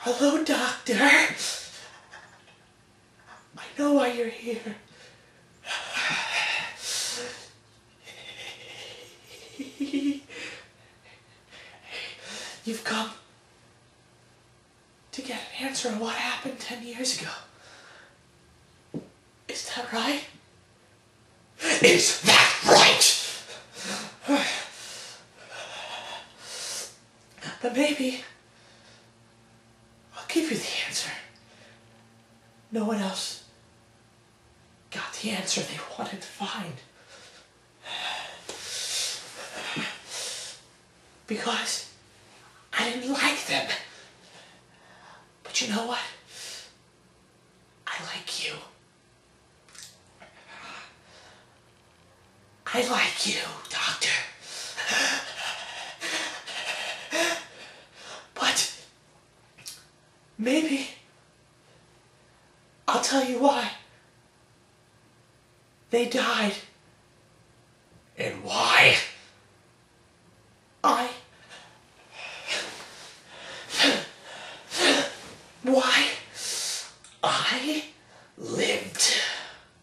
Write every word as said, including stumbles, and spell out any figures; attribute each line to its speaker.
Speaker 1: Hello, doctor. I know why you're here. You've come to get an answer on what happened ten years ago. Is that right? Is that right? But maybe I'll give you the answer. No one else got the answer they wanted to find. Because I didn't like them. But you know what? I like you. I like you, Doctor. But maybe I'll tell you why they died and why I why I